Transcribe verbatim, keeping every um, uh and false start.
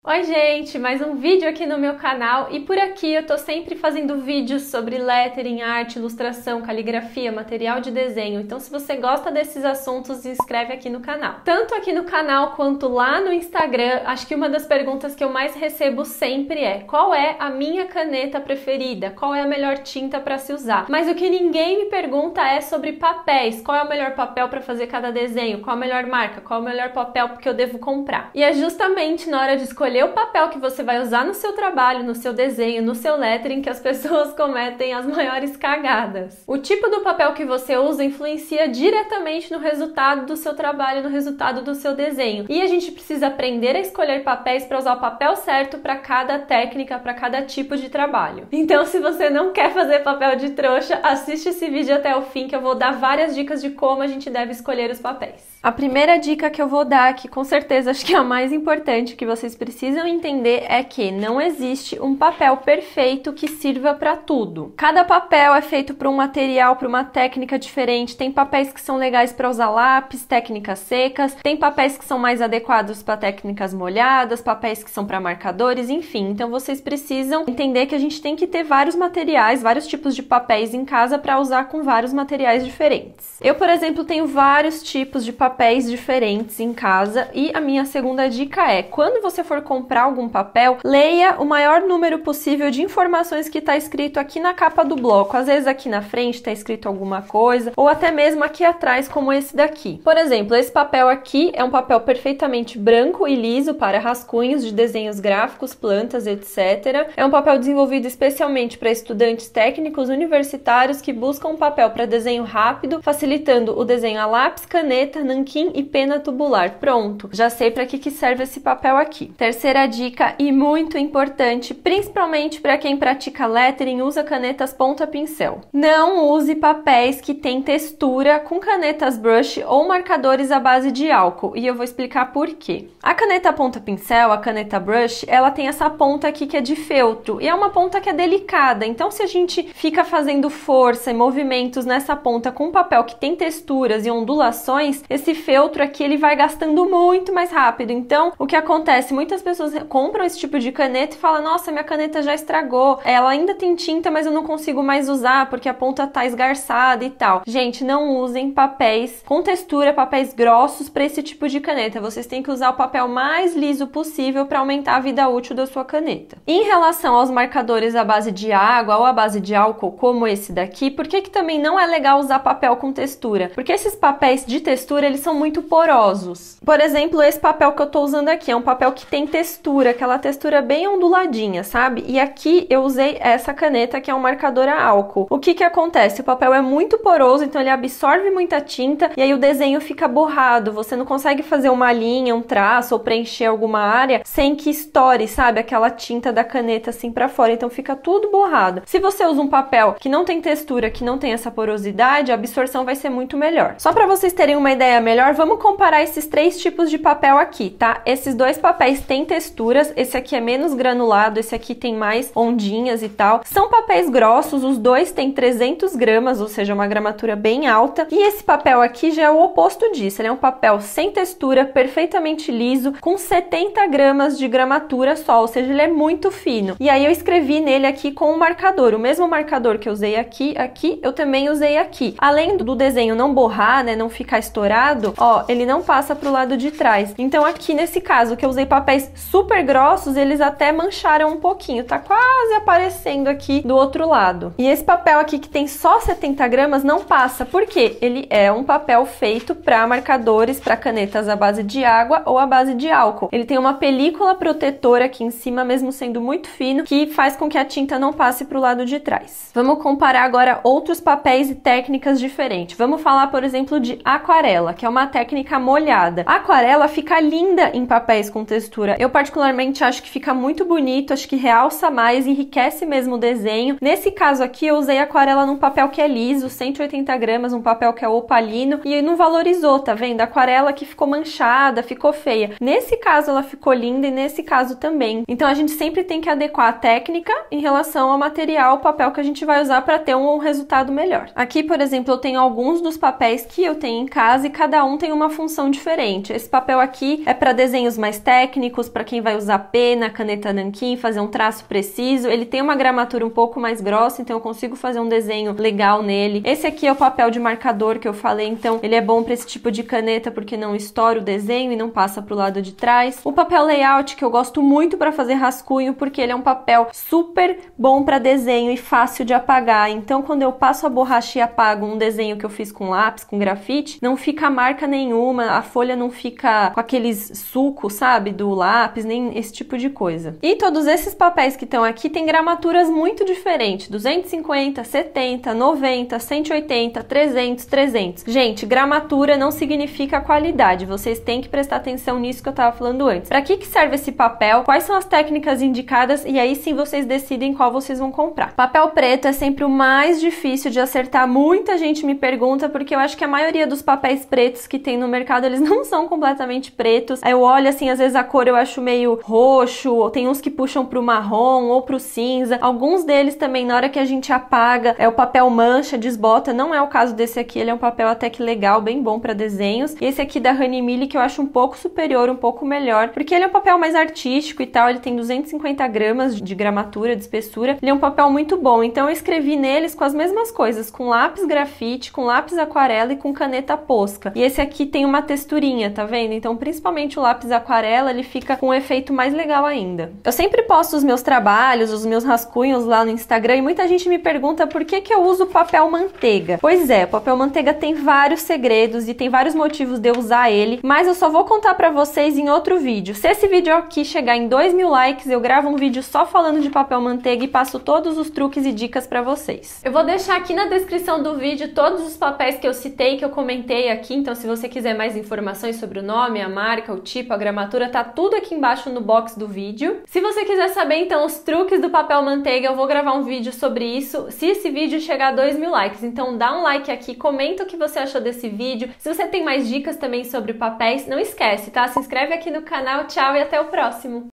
Oi gente, mais um vídeo aqui no meu canal e por aqui eu tô sempre fazendo vídeos sobre lettering, arte, ilustração, caligrafia, material de desenho. Então se você gosta desses assuntos, se inscreve aqui no canal. Tanto aqui no canal quanto lá no Instagram, acho que uma das perguntas que eu mais recebo sempre é: qual é a minha caneta preferida? Qual é a melhor tinta para se usar? Mas o que ninguém me pergunta é sobre papéis. Qual é o melhor papel para fazer cada desenho? Qual a melhor marca? Qual é o melhor papel que eu devo comprar? E é justamente na hora de escolher o papel que você vai usar no seu trabalho, no seu desenho, no seu lettering, que as pessoas cometem as maiores cagadas. O tipo do papel que você usa influencia diretamente no resultado do seu trabalho, no resultado do seu desenho. E a gente precisa aprender a escolher papéis para usar o papel certo para cada técnica, para cada tipo de trabalho. Então, se você não quer fazer papel de trouxa, assiste esse vídeo até o fim, que eu vou dar várias dicas de como a gente deve escolher os papéis. A primeira dica que eu vou dar, que com certeza acho que é a mais importante, que vocês precisam entender, é que não existe um papel perfeito que sirva para tudo. Cada papel é feito por um material, por uma técnica diferente. Tem papéis que são legais para usar lápis, técnicas secas, tem papéis que são mais adequados para técnicas molhadas, papéis que são para marcadores, enfim. Então vocês precisam entender que a gente tem que ter vários materiais, vários tipos de papéis em casa para usar com vários materiais diferentes. Eu, por exemplo, tenho vários tipos de papéis papéis diferentes em casa e a minha segunda dica é: quando você for comprar algum papel, leia o maior número possível de informações que está escrito aqui na capa do bloco. Às vezes aqui na frente está escrito alguma coisa, ou até mesmo aqui atrás, como esse daqui. Por exemplo, esse papel aqui é um papel perfeitamente branco e liso para rascunhos de desenhos gráficos, plantas, etcétera. É um papel desenvolvido especialmente para estudantes técnicos universitários que buscam um papel para desenho rápido, facilitando o desenho a lápis, caneta, nanquim e pena tubular. Pronto, já sei para que que serve esse papel aqui. Terceira dica, e muito importante, principalmente para quem pratica lettering, usa canetas ponta-pincel. Não use papéis que têm textura com canetas brush ou marcadores à base de álcool, e eu vou explicar por quê. A caneta ponta-pincel, a caneta brush, ela tem essa ponta aqui que é de feltro, e é uma ponta que é delicada, então se a gente fica fazendo força e movimentos nessa ponta com um papel que tem texturas e ondulações, esse feltro aqui ele vai gastando muito mais rápido. Então, o que acontece? Muitas pessoas compram esse tipo de caneta e falam: nossa, minha caneta já estragou, ela ainda tem tinta, mas eu não consigo mais usar porque a ponta tá esgarçada e tal. Gente, não usem papéis com textura, papéis grossos para esse tipo de caneta. Vocês têm que usar o papel mais liso possível para aumentar a vida útil da sua caneta. Em relação aos marcadores à base de água ou à base de álcool, como esse daqui, por que que também não é legal usar papel com textura? Porque esses papéis de textura, eles são muito porosos. Por exemplo, esse papel que eu tô usando aqui é um papel que tem textura, aquela textura bem onduladinha, sabe? E aqui eu usei essa caneta que é um marcador a álcool. O que que acontece? O papel é muito poroso, então ele absorve muita tinta e aí o desenho fica borrado. Você não consegue fazer uma linha, um traço ou preencher alguma área sem que estoure, sabe? Aquela tinta da caneta assim pra fora, então fica tudo borrado. Se você usa um papel que não tem textura, que não tem essa porosidade, a absorção vai ser muito melhor. Só pra vocês terem uma ideia melhor, vamos comparar esses três tipos de papel aqui, tá? Esses dois papéis têm texturas, esse aqui é menos granulado, esse aqui tem mais ondinhas e tal. São papéis grossos, os dois têm trezentas gramas, ou seja, uma gramatura bem alta. E esse papel aqui já é o oposto disso, ele é um papel sem textura, perfeitamente liso, com setenta gramas de gramatura só, ou seja, ele é muito fino. E aí eu escrevi nele aqui com um marcador, o mesmo marcador que eu usei aqui, aqui, eu também usei aqui. Além do desenho não borrar, né, não ficar estourado, ó, ele não passa pro lado de trás. Então aqui nesse caso que eu usei papéis super grossos, eles até mancharam um pouquinho, tá quase aparecendo aqui do outro lado. E esse papel aqui que tem só setenta gramas não passa, porque ele é um papel feito para marcadores, para canetas à base de água ou à base de álcool. Ele tem uma película protetora aqui em cima, mesmo sendo muito fino, que faz com que a tinta não passe pro lado de trás. Vamos comparar agora outros papéis e técnicas diferentes. Vamos falar, por exemplo, de aquarela, que é uma técnica molhada. A aquarela fica linda em papéis com textura. Eu particularmente acho que fica muito bonito, acho que realça mais, enriquece mesmo o desenho. Nesse caso aqui, eu usei aquarela num papel que é liso, cento e oitenta gramas, um papel que é opalino, e não valorizou, tá vendo? A aquarela que ficou manchada, ficou feia. Nesse caso, ela ficou linda e nesse caso também. Então, a gente sempre tem que adequar a técnica em relação ao material, o papel que a gente vai usar para ter um resultado melhor. Aqui, por exemplo, eu tenho alguns dos papéis que eu tenho em casa e cada cada um tem uma função diferente. Esse papel aqui é para desenhos mais técnicos, para quem vai usar pena, caneta nanquim, fazer um traço preciso. Ele tem uma gramatura um pouco mais grossa, então eu consigo fazer um desenho legal nele. Esse aqui é o papel de marcador que eu falei, então ele é bom para esse tipo de caneta porque não estoura o desenho e não passa pro lado de trás. O papel layout, que eu gosto muito para fazer rascunho, porque ele é um papel super bom para desenho e fácil de apagar. Então, quando eu passo a borracha e apago um desenho que eu fiz com lápis, com grafite, não fica marca nenhuma, a folha não fica com aqueles sucos, sabe, do lápis, nem esse tipo de coisa. E todos esses papéis que estão aqui têm gramaturas muito diferentes, duzentos e cinquenta, setenta, noventa, cento e oitenta, trezentos, trezentos. Gente, gramatura não significa qualidade, vocês têm que prestar atenção nisso que eu estava falando antes. Para que que serve esse papel? Quais são as técnicas indicadas? E aí sim vocês decidem qual vocês vão comprar. Papel preto é sempre o mais difícil de acertar. Muita gente me pergunta, porque eu acho que a maioria dos papéis pretos que tem no mercado, eles não são completamente pretos. Aí eu olho assim, às vezes a cor eu acho meio roxo, ou tem uns que puxam pro marrom ou pro cinza. Alguns deles também, na hora que a gente apaga, é o papel mancha, desbota. Não é o caso desse aqui, ele é um papel até que legal, bem bom para desenhos. E esse aqui da Honey Mille, que eu acho um pouco superior, um pouco melhor, porque ele é um papel mais artístico e tal, ele tem duzentos e cinquenta gramas de gramatura, de espessura. Ele é um papel muito bom, então eu escrevi neles com as mesmas coisas, com lápis grafite, com lápis aquarela e com caneta posca. E esse aqui tem uma texturinha, tá vendo? Então, principalmente o lápis aquarela, ele fica com um efeito mais legal ainda. Eu sempre posto os meus trabalhos, os meus rascunhos lá no Instagram e muita gente me pergunta por que que eu uso papel manteiga. Pois é, o papel manteiga tem vários segredos e tem vários motivos de eu usar ele, mas eu só vou contar pra vocês em outro vídeo. Se esse vídeo aqui chegar em dois mil likes, eu gravo um vídeo só falando de papel manteiga e passo todos os truques e dicas pra vocês. Eu vou deixar aqui na descrição do vídeo todos os papéis que eu citei, que eu comentei aqui, então se você quiser mais informações sobre o nome, a marca, o tipo, a gramatura, tá tudo aqui embaixo no box do vídeo. Se você quiser saber então os truques do papel manteiga, eu vou gravar um vídeo sobre isso, se esse vídeo chegar a dois mil likes. Então dá um like aqui, comenta o que você achou desse vídeo. Se você tem mais dicas também sobre papéis, não esquece, tá? Se inscreve aqui no canal, tchau e até o próximo!